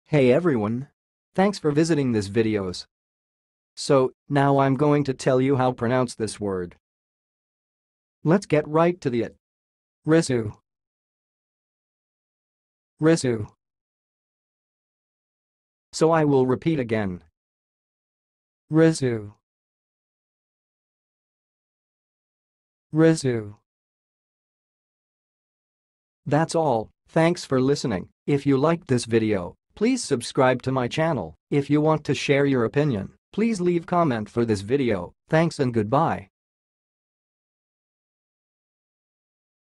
Hey everyone! Thanks for visiting this videos. So, now I'm going to tell you how to pronounce this word. Let's get right to it. Risu. Risu. So I will repeat again. Risu. Risu. That's all, thanks for listening. If you liked this video, please subscribe to my channel. If you want to share your opinion, please leave comment for this video. Thanks and goodbye.